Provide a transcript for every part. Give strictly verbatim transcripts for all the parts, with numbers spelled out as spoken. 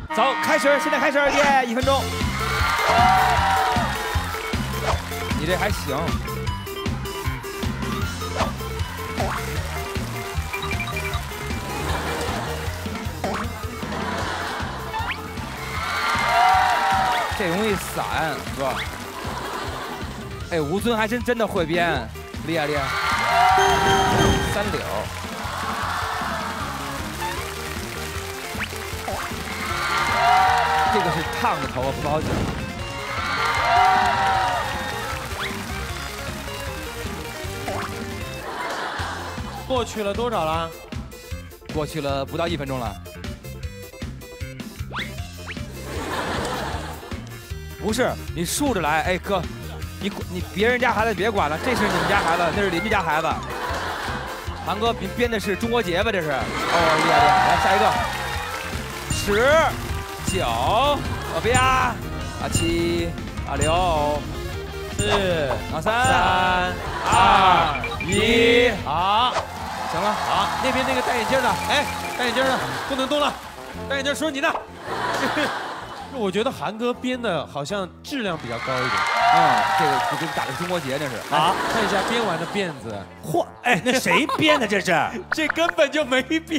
走，开始，现在开始，耶，一分钟。你这还行。这容易散，是吧？哎，吴尊还真真的会编，厉害厉害。三柳。 这个是烫的头发，不好讲。 过去了多少了？ 过去了不到一分钟了。不是，你竖着来，哎哥，你你别人家孩子别管了，这是你们家孩子，那是邻居家孩子。韩哥编编的是中国结吧？这是。哦，厉害厉害！来下一个。十。 九，我边啊，啊七，啊六， 四， 啊三， 三， 二，一， 好， 行了， 好，那边那个戴眼镜的，哎，戴眼镜的不能动了，戴眼镜说你的。我觉得韩哥编的好像质量比较高一点。 嗯，这个就跟打的中国结那是。 好，看一下编完的辫子。 嚯，哎，那谁编的这是？ 这根本就没编。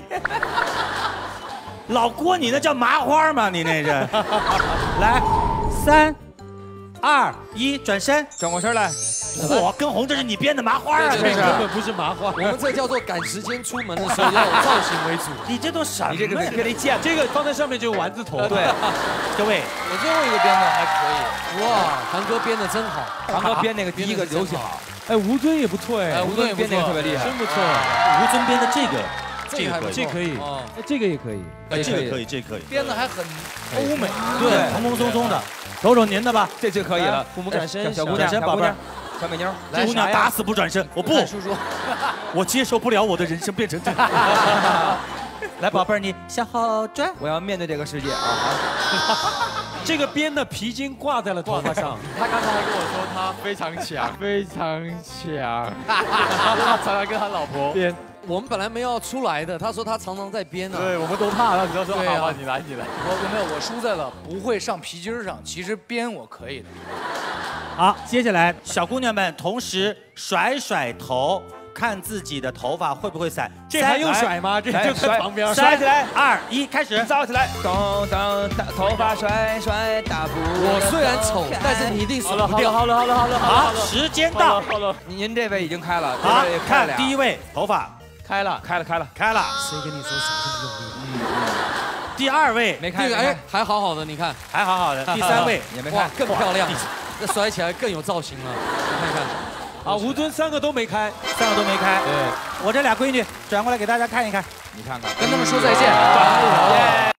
老郭，你那叫麻花吗？你那是，来，三、二、一，转身， 转过身来。 嚯，跟红，这是你编的麻花啊！这是根本不是麻花。 我们这叫做赶时间出门的时候要有造型为主。 你这都什么？ 你这个跟你见这个放在上面就是丸子头。 对， 各位， 我最后一个编的还可以。哇，韩哥编的真好。 韩哥编那个第一个游戏好。 哎，吴尊也不错哎， 吴尊也编那个特别厉害， 真不错。 吴尊编的这个。 这个还不错， 这可以，哎，这个也可以， 哎，这个可以，这可以， 编的还很欧美， 对，蓬蓬松松的，瞅瞅您的吧， 这就可以了。 父母转身， 小姑娘，小宝贝儿， 小美妞， 这姑娘打死不转身，我不， 叔叔， 我接受不了我的人生变成这样。来，宝贝儿，你向后转， 我要面对这个世界啊！ 这个编的皮筋挂在了头发上， 他刚才还跟我说他非常强，非常强，他常常跟他老婆编。 我们本来没有要出来的，他说他常常在编呢。 对，我们都怕他，只要说对啊好吧，你来，你来。 我没有，我输在了不会上皮筋上。其实编我可以的。 好，接下来小姑娘们同时甩甩头，看自己的头发会不会散。 这还用甩吗？这就在旁边。 甩起来，二一，开始， 造起来，咚咚，头发甩甩大步。 我虽然丑，但是你一定甩不掉。 好了，好了，好了， 好，时间到。 好了， 您这位已经开了。 好，看第一位，头发。 开了， 开了，开了， 开了。 谁跟你说手这么用力？ 嗯。第二位没开， 这个哎还好好的，你看还好好的。第三位也没开， 更漂亮，这甩起来更有造型了。你看看， 啊，吴尊三个都没开， 三个都没开。 对， 我这俩闺女转过来给大家看一看， 你看看， 跟他们说再见。